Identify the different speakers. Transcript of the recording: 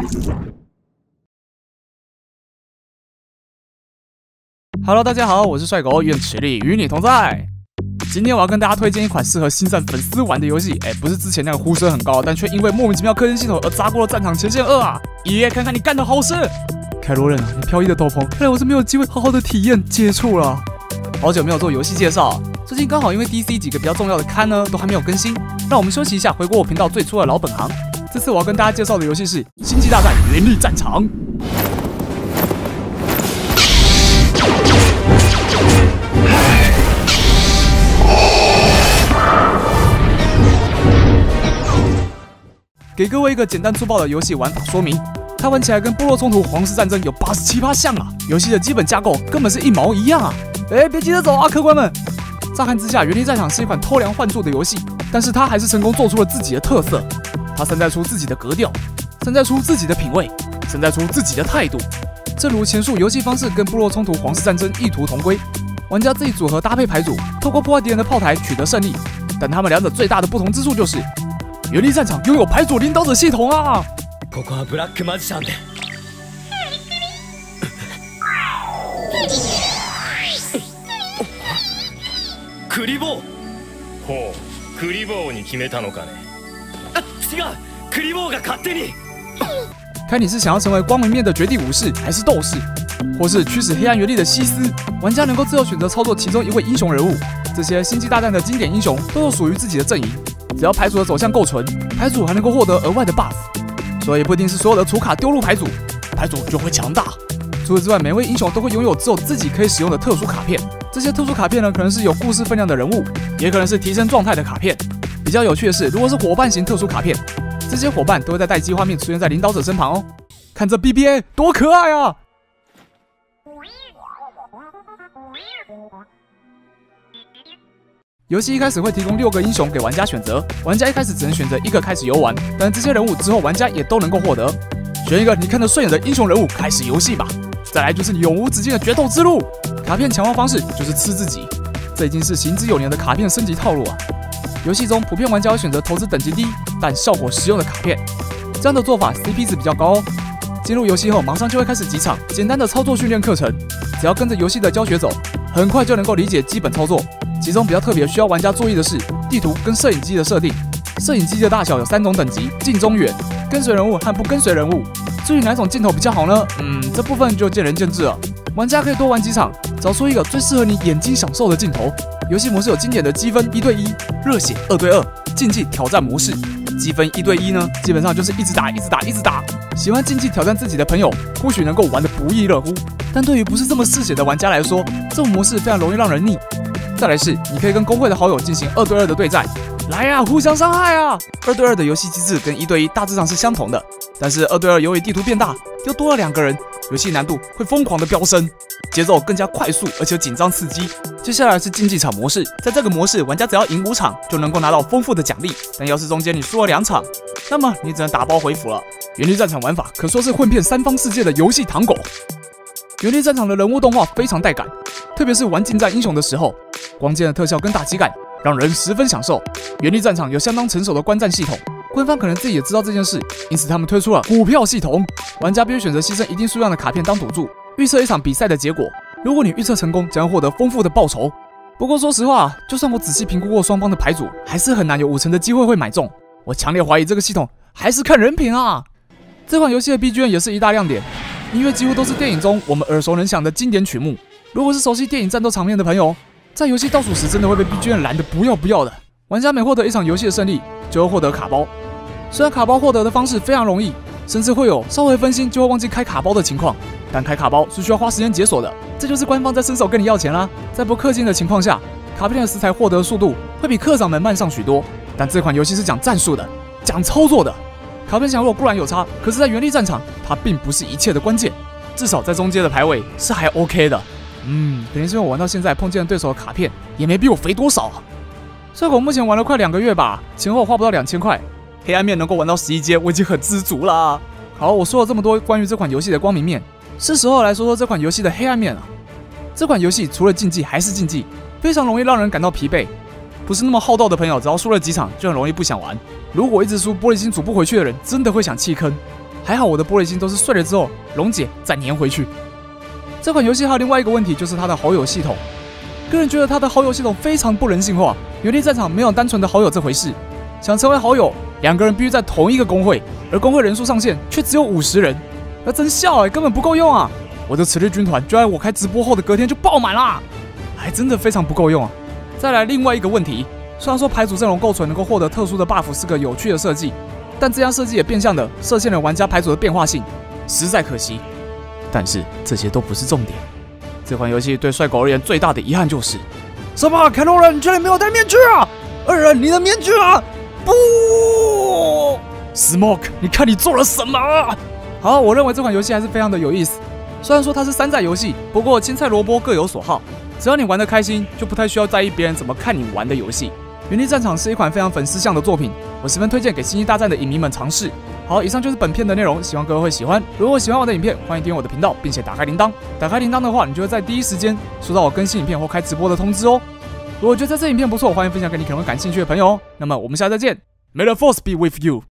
Speaker 1: Hello， 大家好，我是帅狗，愿实力与你同在。今天我要跟大家推荐一款适合星战粉丝玩的游戏，不是之前那个呼声很高，但却因为莫名其妙氪金系统而砸锅了战场前线2啊！爷看看你干的好事！凯罗人啊，你飘逸的斗篷，看来我是没有机会好好的体验接触了。好久没有做游戏介绍，最近刚好因为 DC 几个比较重要的刊呢都还没有更新，让我们休息一下，回归我频道最初的老本行。这次我要跟大家介绍的游戏是《星际大战：原力战场》。给各位一个简单粗暴的游戏玩法说明，它玩起来跟部落冲突、皇室战争有87%像啊！游戏的基本架构根本是一毛一样啊！别急着走啊，客官们！乍看之下，《原力战场》是一款偷梁换柱的游戏，但是它还是成功做出了自己的特色。它散在出自己的格调，散在出自己的品味，散在出自己的态度。正如前述，游戏方式跟部落冲突、皇室战争异途同归，玩家自己组合搭配牌组，透过破坏敌人的炮台取得胜利。但他们两者最大的不同之处就是。原力战场拥有牌组领导者系统啊！
Speaker 2: ここはブラックマジシャンで。クリボー。
Speaker 3: ほう、クリボーに決めたのかね。
Speaker 2: 違う、クリボーが勝手に。
Speaker 1: 看你是想要成为光明面的绝地武士，还是斗士，或是驱使黑暗原力的西斯，玩家能够自由选择操作其中一位英雄人物。这些星际大战的经典英雄都有属于自己的阵营。只要牌组的走向够纯，牌组还能够获得额外的 buff， 所以不一定是所有的储卡丢入牌组，牌组就会强大。除此之外，每位英雄都会拥有只有自己可以使用的特殊卡片。这些特殊卡片呢，可能是有故事分量的人物，也可能是提升状态的卡片。比较有趣的是，如果是伙伴型特殊卡片，这些伙伴都会在待机画面出现在领导者身旁哦。看这 BBA 多可爱啊！游戏一开始会提供6个英雄给玩家选择，玩家一开始只能选择1个开始游玩，但这些人物之后玩家也都能够获得。选一个你看得顺眼的英雄人物开始游戏吧。再来就是永无止境的决斗之路，卡片强化方式就是吃自己，这已经是行之有年的卡片升级套路啊。游戏中普遍玩家会选择投资等级低但效果实用的卡片，这样的做法 CP 值比较高哦。进入游戏后马上就会开始几场简单的操作训练课程，只要跟着游戏的教学走，很快就能够理解基本操作。其中比较特别需要玩家注意的是地图跟摄影机的设定。摄影机的大小有3种等级：近、中、远、跟随人物和不跟随人物。至于哪种镜头比较好呢？这部分就见仁见智了。玩家可以多玩几场，找出一个最适合你眼睛享受的镜头。游戏模式有经典的积分1对1、热血2对2、竞技挑战模式。积分1对1呢，基本上就是一直打、一直打、一直打。喜欢竞技挑战自己的朋友，或许能够玩得不亦乐乎。但对于不是这么嗜血的玩家来说，这种模式非常容易让人腻。再来是，你可以跟公会的好友进行2对2的对战，来啊，互相伤害啊！2对2的游戏机制跟1对1大致上是相同的，但是2对2由于地图变大，又多了2个人，游戏难度会疯狂的飙升，节奏更加快速，而且紧张刺激。接下来是竞技场模式，在这个模式，玩家只要赢5场，就能够拿到丰富的奖励，但要是中间你输了2场，那么你只能打包回府了。原力战场玩法可说是混遍3方世界的游戏糖果。原力战场的人物动画非常带感，特别是玩近战英雄的时候，光剑的特效跟打击感让人十分享受。原力战场有相当成熟的观战系统，官方可能自己也知道这件事，因此他们推出了股票系统，玩家必须选择牺牲一定数量的卡片当赌注，预测一场比赛的结果。如果你预测成功，将会获得丰富的报酬。不过说实话，就算我仔细评估过双方的牌组，还是很难有50%的机会会买中。我强烈怀疑这个系统还是看人品啊！这款游戏的 BGM 也是一大亮点。音乐几乎都是电影中我们耳熟能详的经典曲目。如果是熟悉电影战斗场面的朋友，在游戏倒数时真的会被 BGM 燃得不要不要的。玩家每获得一场游戏的胜利，就会获得卡包。虽然卡包获得的方式非常容易，甚至会有稍微分心就会忘记开卡包的情况，但开卡包是需要花时间解锁的，这就是官方在伸手跟你要钱啦。在不氪金的情况下，卡片的食材获得速度会比课长们慢上许多。但这款游戏是讲战术的，讲操作的。卡片强弱固然有差，可是在原力战场，它并不是一切的关键，至少在中阶的排位是还 OK 的。肯定是因为我玩到现在碰见对手的卡片也没比我肥多少啊。帅狗目前玩了快2个月吧，前后花不到2000块，黑暗面能够玩到11阶，我已经很知足啦。好，我说了这么多关于这款游戏的光明面，是时候来说说这款游戏的黑暗面了。这款游戏除了竞技还是竞技，非常容易让人感到疲惫。不是那么好斗的朋友，只要输了几场就很容易不想玩。如果一直输玻璃心组不回去的人，真的会想弃坑。 还好我的玻璃心都是碎了之后溶解再粘回去。这款游戏还有另外一个问题，就是它的好友系统。个人觉得它的好友系统非常不人性化，原力战场没有单纯的好友这回事。想成为好友，2个人必须在同一个公会，而公会人数上限却只有50人，那真笑根本不够用啊！我的磁力军团就在我开直播后的隔天就爆满啦，还真的非常不够用啊！再来另外一个问题，虽然说牌组阵容构存能够获得特殊的 buff 是个有趣的设计，但这样设计也变相的设限了玩家牌组的变化性，实在可惜。但是这些都不是重点，这款游戏对帅狗而言最大的遗憾就是，什么凯洛人，你居然没有戴面具啊！二人，你的面具啊！不 ，Smoke， 你看你做了什么？好，我认为这款游戏还是非常的有意思。虽然说它是山寨游戏，不过青菜萝卜各有所好，只要你玩得开心，就不太需要在意别人怎么看你玩的游戏。《原力战场》是一款非常粉丝向的作品，我十分推荐给《星际大战》的影迷们尝试。好，以上就是本片的内容，希望各位会喜欢。如果喜欢我的影片，欢迎订阅我的频道，并且打开铃铛。打开铃铛的话，你就会在第一时间收到我更新影片或开直播的通知哦。如果觉得这支影片不错，欢迎分享给你可能会感兴趣的朋友哦。那么我们下次再见。May the force be with you.